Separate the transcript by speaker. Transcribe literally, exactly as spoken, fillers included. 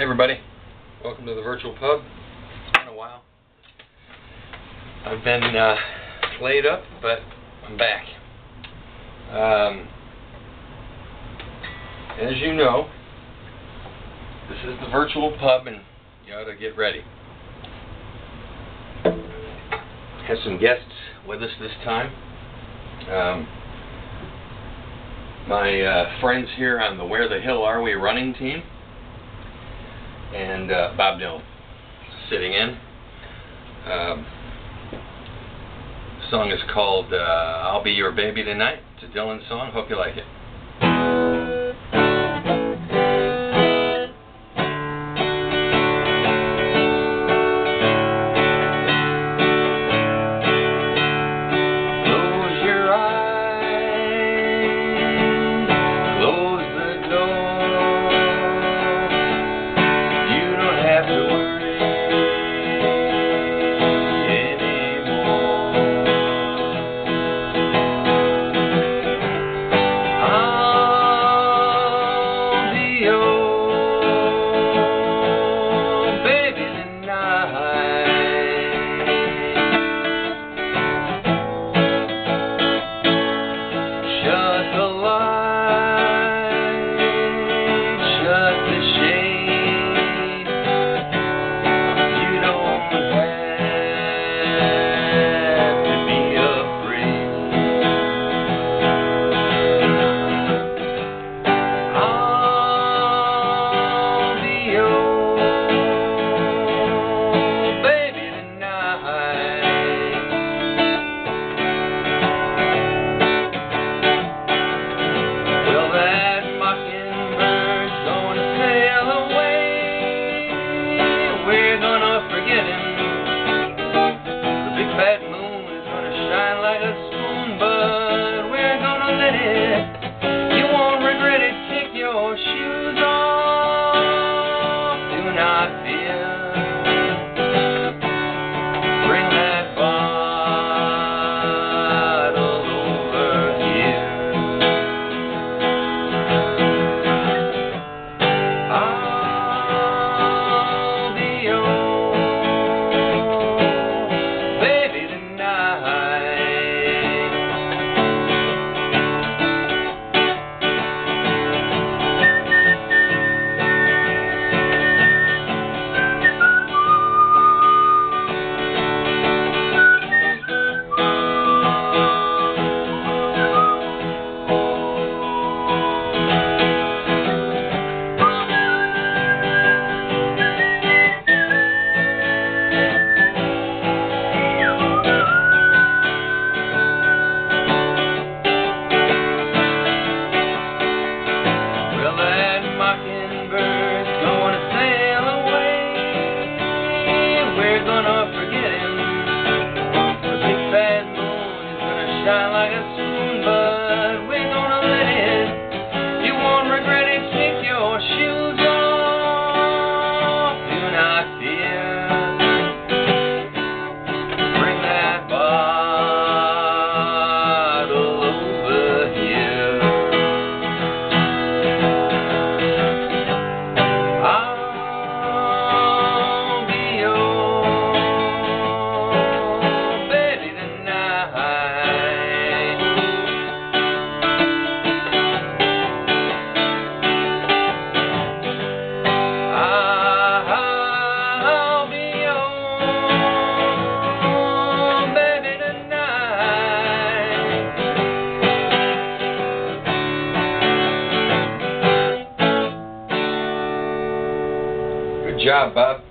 Speaker 1: everybody, welcome to the virtual pub. It's been a while. I've been uh, laid up, but I'm back. Um, as you know, this is the virtual pub, and you ought to get ready. Have some guests with us this time. Um, my uh, friends here on the Where the Hill Are We running team, and uh, Bob Dylan sitting in. Um, the song is called uh, I'll Be Your Baby Tonight. It's a Dylan song. Hope you like it.
Speaker 2: Like a spoon, but we're gonna let it. You won't regret it. Take your shoes off. Do not fear. Bring that bottle over here. I'll be your baby tonight.
Speaker 1: Good job, Bob.